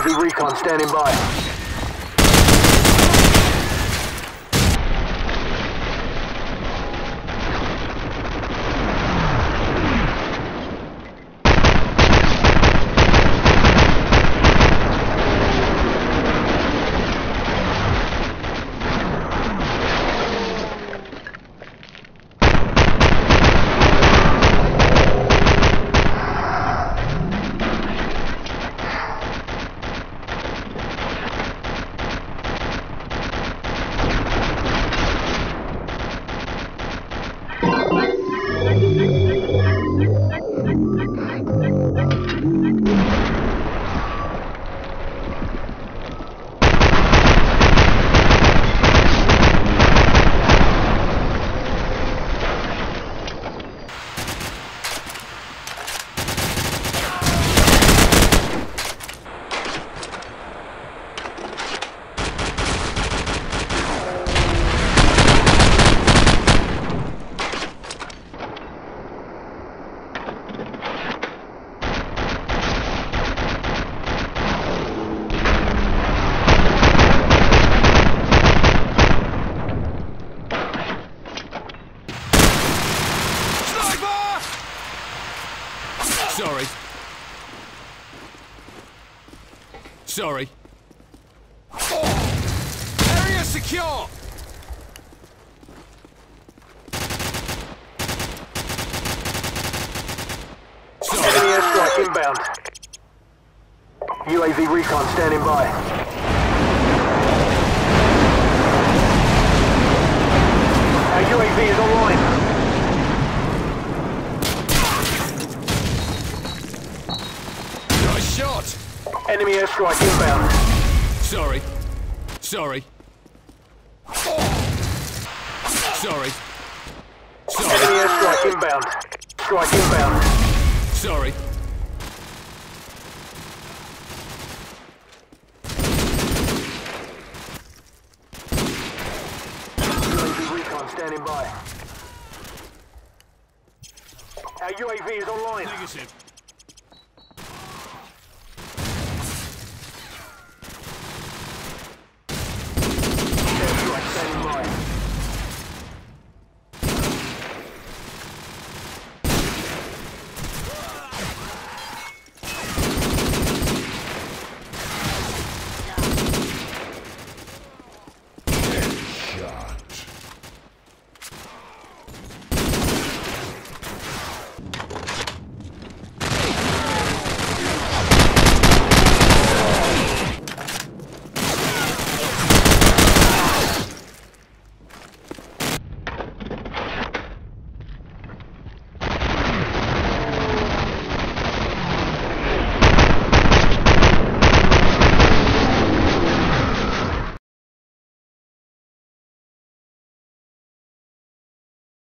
UAV recon standing by. Sorry. Sorry. Area secure! Sorry. Enemy airstrike inbound. UAV recon standing by. Our UAV is online. Shot! Enemy airstrike inbound. Sorry. Sorry. Sorry. Sorry. Enemy airstrike inbound. Strike inbound. Sorry. UAV recon standing by. Our UAV is online. Negative.